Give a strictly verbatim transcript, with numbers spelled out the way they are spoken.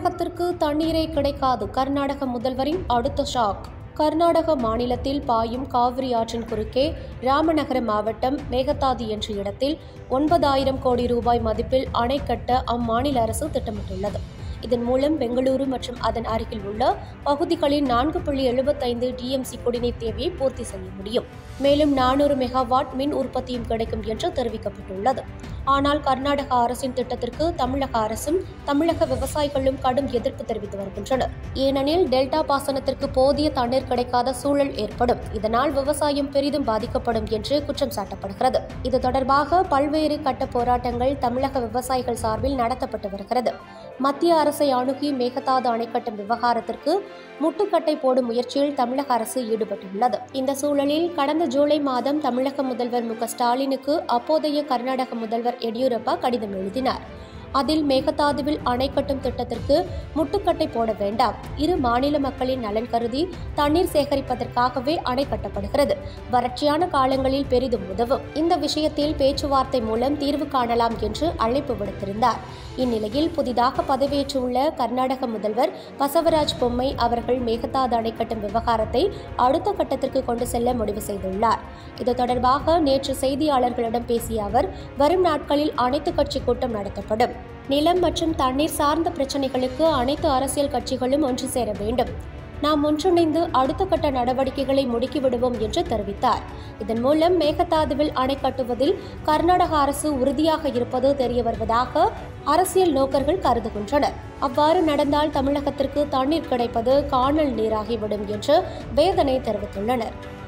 தமிழகத்திற்கு தண்ணீரே கிடைக்காது. கர்நாடக முதல்வரின் அடுத்த ஷாக். கர்நாடக மாநிலத்தில் பாயும் காவிரி ஆற்றின் குறுக்கே ராமநகரம் மாவட்டம் மேகதாது என்ற இடத்தில் ஒன்பதாயிரம் கோடி ரூபாய் மதிப்பில் அணை கட்ட அம்மாநில அரசு திட்டமிட்டுள்ளது. இதன் மூலம் பெங்களூரு மற்றும் அதன் அருகில் உள்ள பகுதிகளின் நான்கு புள்ளி எழுபத்தைந்து டிஎம்சி குடிநீர் தேவையை பூர்த்தி செய்ய முடியும். மேலும் நானூறு மெகாவாட் மின் உற்பத்தியும் கிடைக்கும் என்று தெரிவிக்கப்பட்டுள்ளது. ஆனால் கர்நாடக அரசின் திட்டத்திற்கு தமிழக அரசும் தமிழக விவசாயிகளும் கடும் எதிர்ப்பு தெரிவித்து வருகின்றனர். ஏனெனில் டெல்டா பாசனத்திற்கு போதிய தண்ணீர் கிடைக்காத சூழல் ஏற்படும். இதனால் விவசாயம் பெரிதும் பாதிக்கப்படும் என்று குற்றம் சாட்டப்படுகிறது. இது தொடர்பாக பல்வேறு கட்ட போராட்டங்கள் தமிழக விவசாயிகள் சார்பில் நடத்தப்பட்டு வருகிறது. மத்திய அரசை அணுகி மேகதாது அணை கட்டும் விவகாரத்திற்கு முட்டுக்கட்டை போடும் முயற்சியில் தமிழக அரசு ஈடுபட்டுள்ளது. இந்த சூழலில் கடந்த ஜூலை மாதம் தமிழக முதல்வர் மு க ஸ்டாலினுக்கு அப்போதைய கர்நாடக முதல்வர் எடியூரப்பா கடிதம் எழுதினார். அதில் மேகதாதுவில் அணை கட்டும் திட்டத்திற்கு முட்டுக்கட்டை போட வேண்டாம், இரு மாநில மக்களின் நலன் கருதி தண்ணீர் சேகரிப்பதற்காகவே அணை கட்டப்படுகிறது, வறட்சியான காலங்களில் பெரிதும் உதவும், இந்த விஷயத்தில் பேச்சுவார்த்தை மூலம் தீர்வு காணலாம் என்று அழைப்பு விடுத்திருந்தார். இந்நிலையில் புதிதாக பதவியேற்றுள்ள கர்நாடக முதல்வர் பசவராஜ் பொம்மை அவர்கள் மேகதாது அணை கட்டும் விவகாரத்தை அடுத்த கட்டத்திற்கு கொண்டு செல்ல முடிவு செய்துள்ளார். இது தொடர்பாக நேற்று செய்தியாளர்களிடம் பேசிய அவர், வரும் நாட்களில் அனைத்து கட்சி கூட்டம் நடத்தப்படும். நிலம் மற்றும் தண்ணீர் சார்ந்த பிரச்சினைகளுக்கு அனைத்து அரசியல் கட்சிகளும் ஒன்று சேர வேண்டும். நாம் ஒன்றிணைந்து அடுத்த கட்ட நடவடிக்கைகளை முடுக்கிவிடுவோம் என்று தெரிவித்தார். இதன் மூலம் மேகதாதுவில் அணை கட்டுவதில் கர்நாடக அரசு உறுதியாக இருப்பது தெரிய வருவதாக அரசியல் நோக்கர்கள் கருதுகின்றனர். அவ்வாறு நடந்தால் தமிழகத்திற்கு தண்ணீர் கிடைப்பது காணல் நீராகிவிடும் என்று வேதனை தெரிவித்துள்ளனர்.